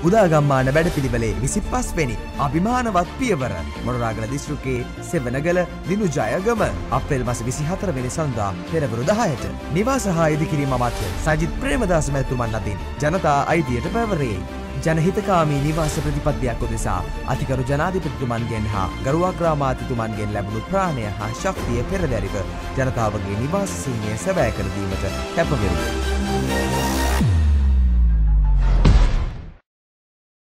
උදාගම්මාන වැඩපිළිවෙලේ 25 වෙනි අභිමානවත් පියවර මොනරාගල දිස්ත්‍රික්කයේ සෙවණගල දිනුජයගම අප්‍රේල් මාස 24 වෙනි සඳුදා පෙරවරු 10ට නිවාස හා ඉදිකිරීම අමාත්‍ය සජිත් ප්‍රේමදාස මැතිතුමන් අතින් ජනතා අයිතියට පැවරේ. ජනහිතකාමී නිවාස ප්‍රතිපත්තියක් උදෙසා අතිගරු ජනාධිපතිතුමන්ගෙන් හා ගරුඅග්‍රාමාත්‍යතුමන්ගෙන් ලැබුණු ප්‍රාණය හා ශක්තිය පෙරදැරිව ජනතාවගේ නිවාස සීනය සැබෑ කර දීමට කැප වෙමු.